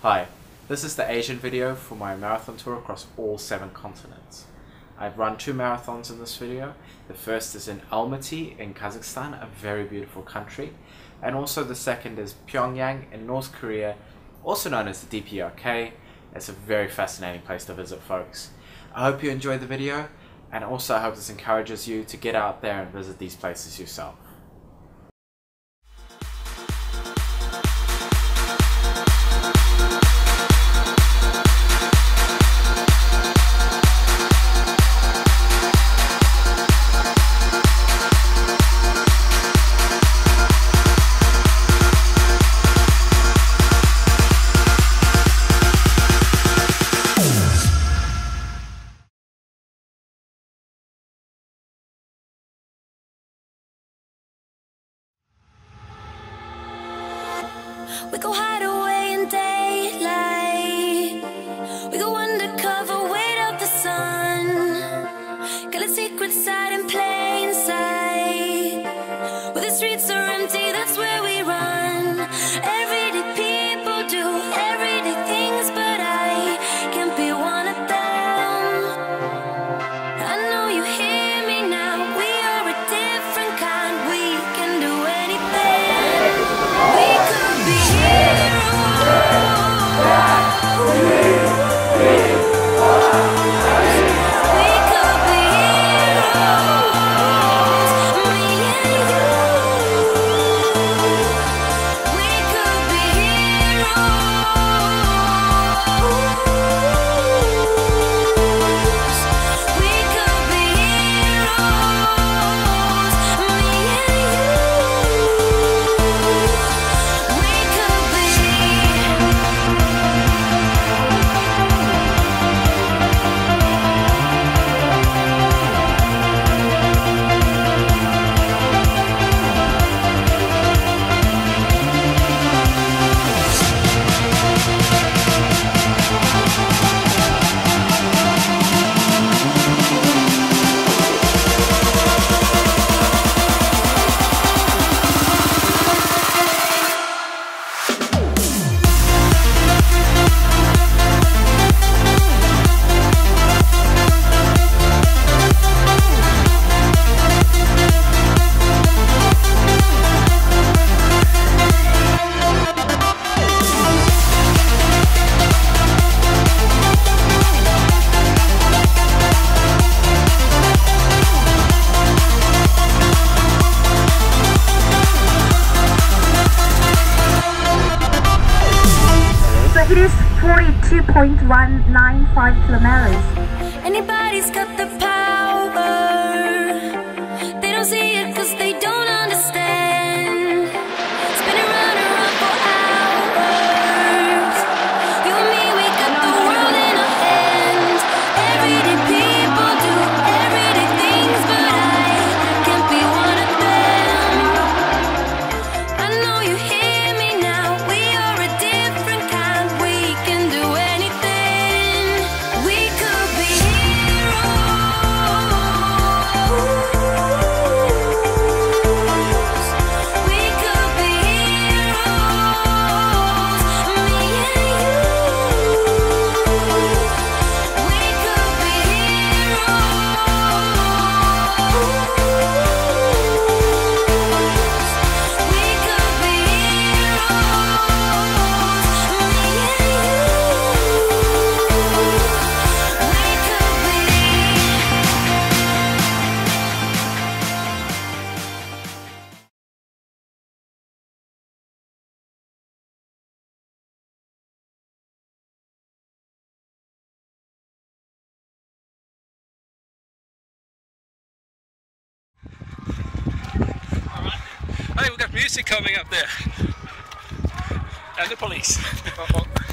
Hi, this is the Asian video for my marathon tour across all 7 continents. I've run 2 marathons in this video. The first is in Almaty in Kazakhstan, a very beautiful country. And also the second is Pyongyang in North Korea, also known as the DPRK. It's a very fascinating place to visit, folks. I hope you enjoyed the video, and also I hope this encourages you to get out there and visit these places yourself. We go hide away in daylight. We go undercover, wait up the sun. Got a secret side in plain sight. Where the streets are empty, that's where we run. Everyday people do everyday things, but I can't be one of them. I know you hear me now. We are a different kind. We can do anything. We could be It is 42.195 kilometers. anybody's got the power. They don't see it cause they don't understand. Spinning round and round for hours. You and me, we got the world in our hands. Everyday people do everyday things, but I can't be one of them. I know you hear me now. We are a different kind. We can do anything. We could be heroes. We could be heroes. Me and you. We could be heroes. We could be heroes. Me and you. We could be. Hey, we've got music coming up there. And the police.